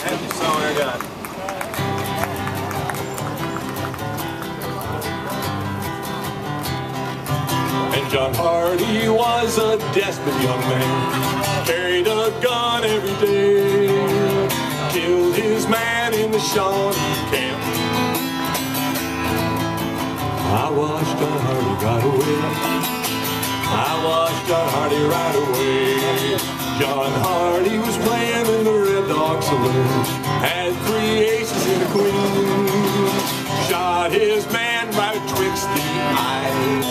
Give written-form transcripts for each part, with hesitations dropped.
Thank you so very much. And John Hardy was a desperate young man, carried a gun every day, killed his man in the Shawnee camp. I watched John Hardy right away. I watched John Hardy right away. John Hardy was playing in the Red Dog Saloon, had 3 aces and a queen, shot his man right betwixt the eyes.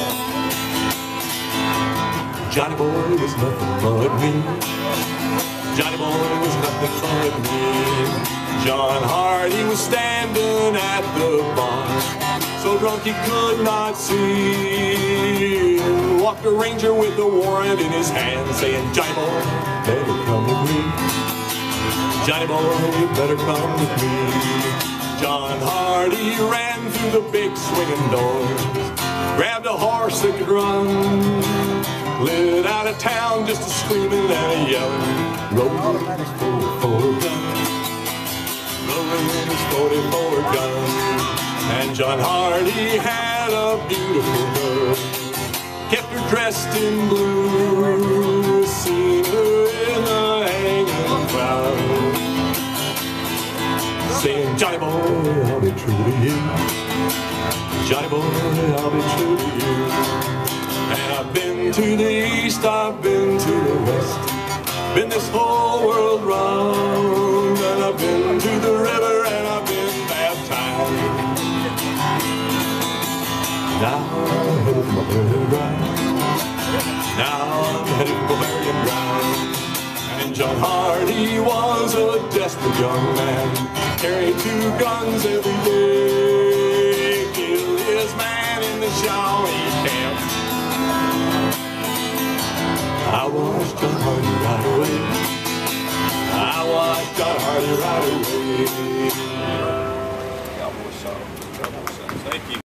Johnny boy was nothing but me. Johnny boy was nothing but me. John Hardy was standing at the bar, so drunk he could not see. Walked a ranger with a warrant in his hand, saying, Johnny boy, better come with me. Johnny boy, you better come with me. John Hardy ran through the big swinging doors, grabbed a horse that could run, lit out of town just a screaming and a yelling, rolling his 44 gun, rolling his 44 gun. And John Hardy had a beautiful girl, kept her dressed in blue, seen her in the hanging crowd, saying, Johnny boy, I'll be true to you. Johnny boy, I'll be true to you. And I've been to the east, I've been to the west, been this whole world round, and I've been to the river and I've been baptized. Now I'm headed for my burial ground. Now I'm headed for my burial ground. And John Hardy was a desperate young man, carried 2 guns every day, killed his man in the Shawnee camp. I watched John Hardy right away. I watched John Hardy right away. Thank you.